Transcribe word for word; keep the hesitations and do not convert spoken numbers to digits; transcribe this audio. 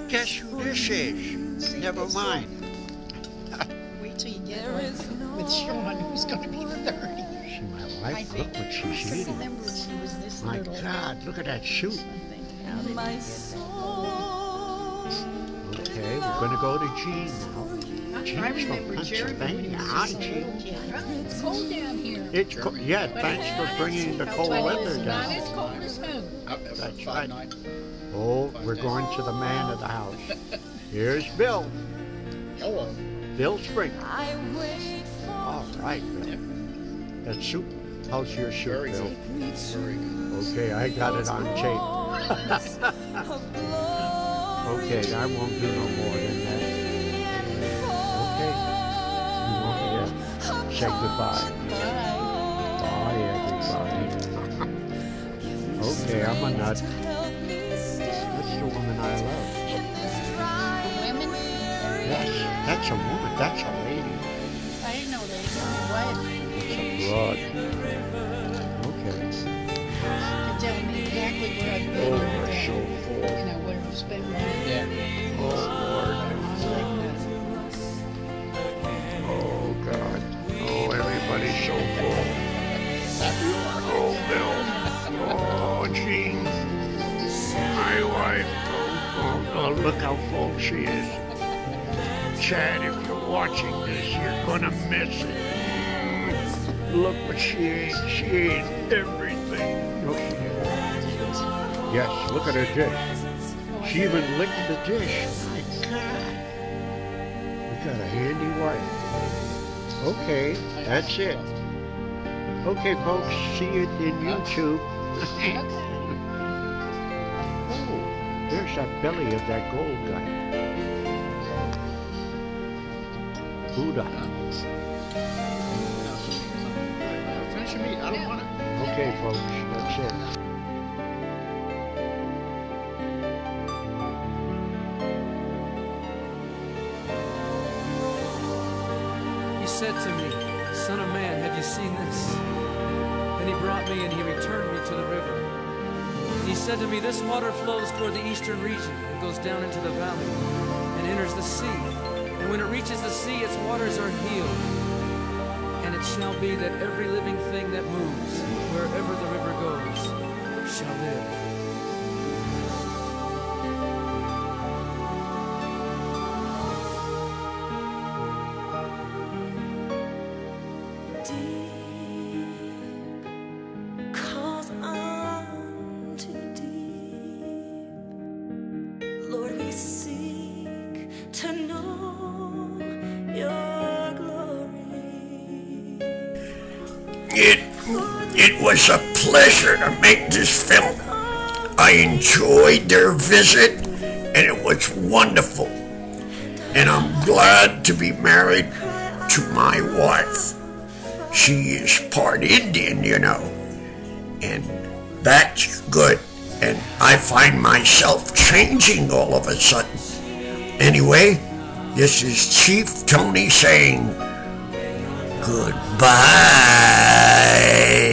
Guess who this is? Never mind. Wait till you get one with Sean, who's going to be thirty. See my I wife, think look what she's I eating. remember when she was this My little. God, look at that suit. How did he get Okay, we're gonna go to Jean now. that? I Jean's from remember Jeremy when he Pennsylvania. was Hi, just a Jean. little kid. Oh, it's cold down here. It's co yeah, thanks for bringing the cold weather Not as down. cold as home. That's right. Oh, we're going to the man of the house. Here's Bill. Hello. Bill Spring. All right, Bill. That suit, how's your suit, Very Bill? good. Very good. Okay, I got it on tape. Okay, I won't do no more than that. Okay, you want me to say goodbye? Bye, everybody. Okay, I'm a nut. That's the woman I love. Women? Yes, that's a woman. That's a lady. I didn't know they were It's a broad. Okay. to tell me exactly where I've been. Oh, and, we're uh, so full. You know, where I've spent money. Yeah. Oh, Lord. Oh, God. Oh, everybody's so full. Happy you are. Oh, Bill. Oh, Jean. My wife. Oh, oh, oh, look how full she is. Chad, if you're watching this, you're gonna miss it. Mm. Look what she ate. She ate everything. Look, she ate. Yes, look at her dish. She even licked the dish. My God. You got a handy wife. Okay, that's it. Okay, folks, see you in YouTube. Oh, there's that belly of that gold guy. Buddha. Finish your meat. I don't want it. Okay, folks, that's it. He said to me, Son of man, have you seen this? Then he brought me and he returned me to the river. He said to me, this water flows toward the eastern region and goes down into the valley and enters the sea. And when it reaches the sea, its waters are healed. And it shall be that every living thing that moves, wherever the river goes, shall live. Calls unto deep. Lord, we seek to know your glory. It, it was a pleasure to make this film. I enjoyed their visit, and it was wonderful. And I'm glad to be married to my wife. She is part Indian, you know, and that's good. And I find myself changing all of a sudden. Anyway, this is Chief Tony saying goodbye.